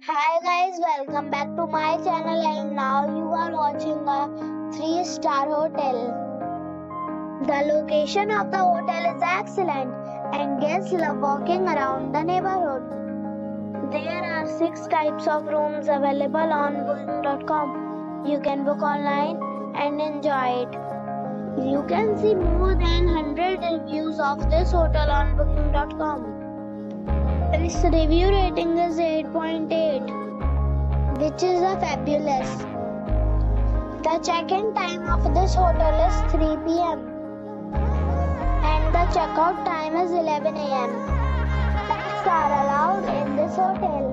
Hi guys, welcome back to my channel and now you are watching a 3-star hotel. The location of the hotel is excellent and guests love walking around the neighborhood. There are 6 types of rooms available on booking.com. You can book online and enjoy it. You can see more than 100 reviews of this hotel on booking.com. Its review rating is 8.8, which is fabulous. The check-in time of this hotel is 3 p.m. and the check-out time is 11 a.m. Pets are allowed in this hotel.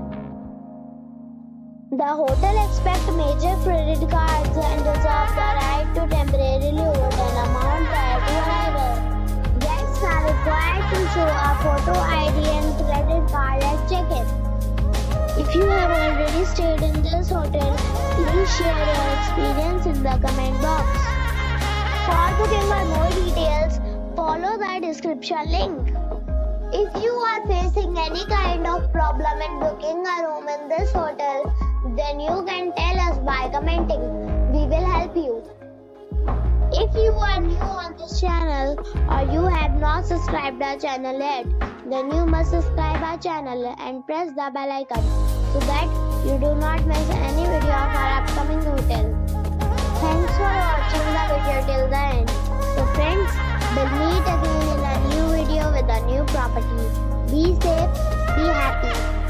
The hotel accepts major credit cards and reserves the right to temporarily hold an amount prior to arrival. Guests are required to show a photo ID and credit card at check-in. If you have already stayed in this hotel, please share your experience in the comment box. For booking or more details, follow the description link. If you are facing any kind of problem in booking a room in this hotel, then you can tell us by commenting. We will help you. If you are new on this channel or you have not subscribed our channel yet, then you must subscribe our channel and press the bell icon so that you do not miss any video of our upcoming hotel. Thanks for watching the video till the end. So friends, we'll meet again in a new video with a new property. Be safe, be happy.